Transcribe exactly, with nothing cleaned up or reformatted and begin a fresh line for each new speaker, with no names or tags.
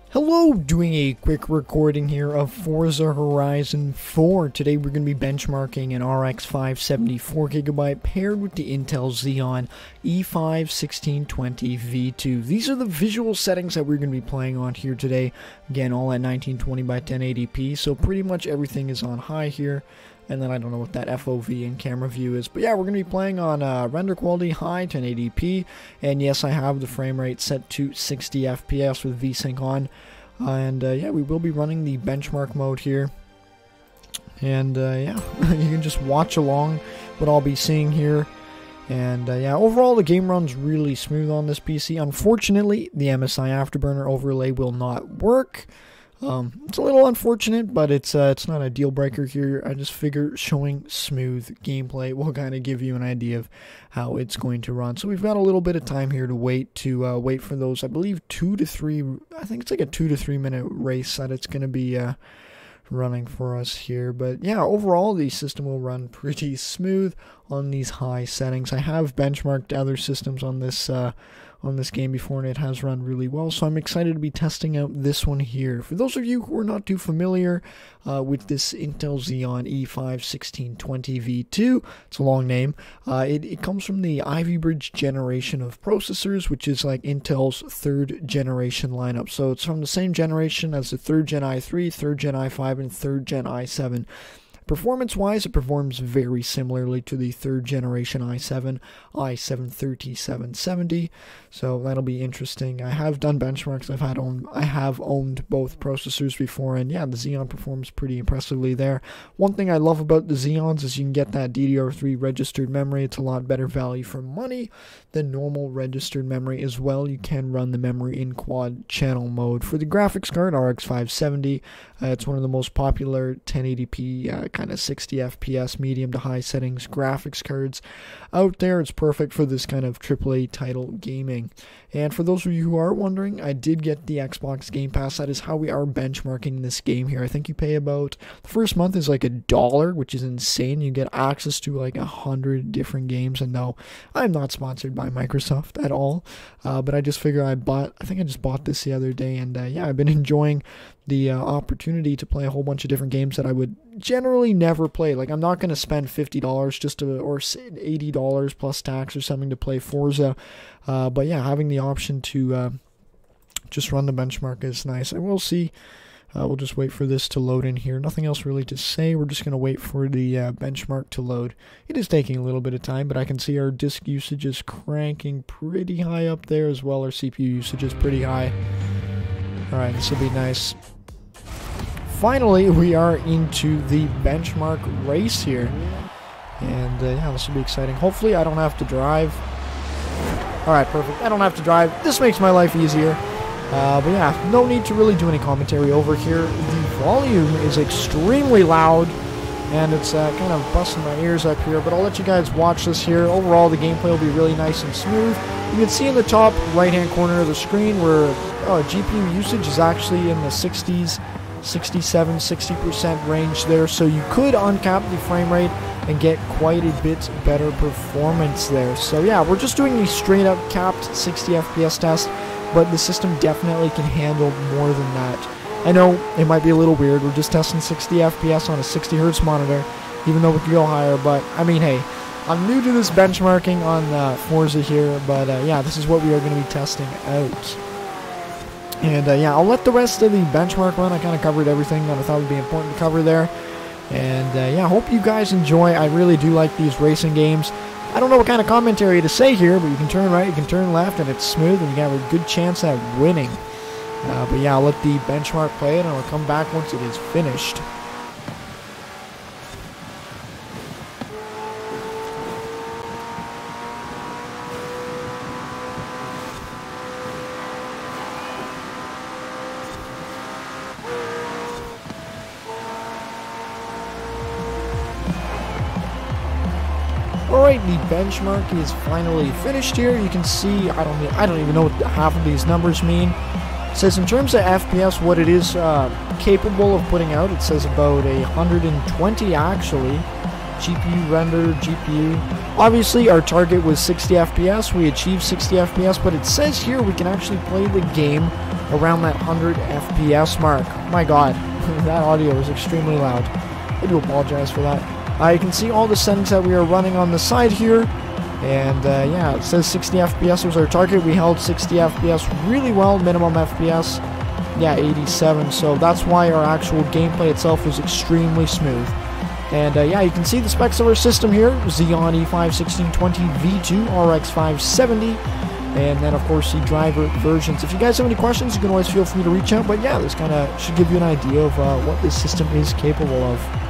Hello, doing a quick recording here of Forza Horizon four. Today we're going to be benchmarking an R X five seventy four gigabyte paired with the Intel Xeon E five sixteen twenty V two. These are the visual settings that we're going to be playing on here today. Again, all at nineteen twenty by ten eighty p, so pretty much everything is on high here. And then I don't know what that F O V and camera view is. But yeah, we're going to be playing on uh, render quality high, ten eighty p. And yes, I have the frame rate set to sixty F P S with VSync on. Uh, and uh, yeah, we will be running the benchmark mode here. And uh, yeah, you can just watch along what I'll be seeing here. And uh, yeah, overall the game runs really smooth on this P C. Unfortunately, the M S I Afterburner overlay will not work. Um, it's a little unfortunate, but it's uh, it's not a deal breaker here. I just figure showing smooth gameplay will kind of give you an idea of how it's going to run. So we've got a little bit of time here to wait to uh, wait for those. I believe two to three. I think it's like a two to three minute race that it's going to be uh, running for us here. But yeah, overall the system will run pretty smooth on these high settings. I have benchmarked other systems on this. Uh, on this game before, and it has run really well, so I'm excited to be testing out this one here. For those of you who are not too familiar uh, with this Intel Xeon E five sixteen twenty V two, it's a long name, uh, it, it comes from the Ivy Bridge generation of processors, which is like Intel's third generation lineup. So it's from the same generation as the third gen i three, third gen i five, and third gen i seven. Performance-wise, it performs very similarly to the third generation i seven, i seven thirty, seven seventy, so that'll be interesting. I have done benchmarks. I've had own, I have owned both processors before, and yeah, the Xeon performs pretty impressively there. One thing I love about the Xeons is you can get that D D R three registered memory. It's a lot better value for money than normal registered memory as well. You can run the memory in quad channel mode. For the graphics card, R X five seventy, uh, it's one of the most popular ten eighty p uh, kind of sixty F P S medium to high settings graphics cards out there. It's perfect for this kind of triple A title gaming. And for those of you who are wondering, I did get the Xbox Game Pass. That is how we are benchmarking this game here. I think you pay about, the first month is like a dollar, which is insane. You get access to like a hundred different games. And no, I'm not sponsored by Microsoft at all, uh, but I just figure I bought, I think I just bought this the other day, and uh, yeah, I've been enjoying the uh, opportunity to play a whole bunch of different games that I would generally never play. Like, I'm not going to spend fifty dollars just to, or eighty dollars plus tax or something to play Forza. Uh, but yeah, having the option to uh, just run the benchmark is nice. And we'll see. Uh, we'll just wait for this to load in here. Nothing else really to say. We're just going to wait for the uh, benchmark to load. It is taking a little bit of time, but I can see our disk usage is cranking pretty high up there as well. Our C P U usage is pretty high. Alright, this will be nice. Finally, we are into the benchmark race here. And uh, yeah, this will be exciting. Hopefully I don't have to drive. Alright, perfect. I don't have to drive. This makes my life easier. Uh, but yeah, no need to really do any commentary over here. The volume is extremely loud, and it's uh, kind of busting my ears up here. But I'll let you guys watch this here. Overall, the gameplay will be really nice and smooth. You can see in the top right-hand corner of the screen where uh, G P U usage is actually in the sixties, sixty-seven, sixty percent range there. So you could uncap the frame rate and get quite a bit better performance there. So yeah, we're just doing the straight-up capped sixty F P S test, but the system definitely can handle more than that. I know it might be a little weird. We're just testing sixty F P S on a sixty hertz monitor, even though we could go higher. But I mean, hey, I'm new to this benchmarking on uh, Forza here, but uh, yeah, this is what we are going to be testing out. And uh, yeah, I'll let the rest of the benchmark run. I kind of covered everything that I thought would be important to cover there. And uh, yeah, I hope you guys enjoy. I really do like these racing games. I don't know what kind of commentary to say here, but you can turn right, you can turn left, and it's smooth, and you have a good chance at winning. Uh, but yeah, I'll let the benchmark play it, and I'll come back once it is finished. Alright, the benchmark is finally finished here. You can see, I don't I don't even know what half of these numbers mean. It says in terms of F P S, what it is uh, capable of putting out, it says about a one hundred twenty actually. G P U render, G P U. Obviously, our target was sixty F P S. We achieved sixty F P S, but it says here we can actually play the game around that one hundred F P S mark. My god, that audio is extremely loud. I do apologize for that. Uh, you can see all the settings that we are running on the side here. And uh, yeah, it says sixty F P S was our target. We held sixty F P S really well. Minimum F P S, yeah, eighty-seven. So that's why our actual gameplay itself was extremely smooth. And uh, yeah, you can see the specs of our system here. Xeon E five sixteen twenty V two, R X five seventy. And then, of course, the driver versions. If you guys have any questions, you can always feel free to reach out. But yeah, this kind of should give you an idea of uh, what this system is capable of.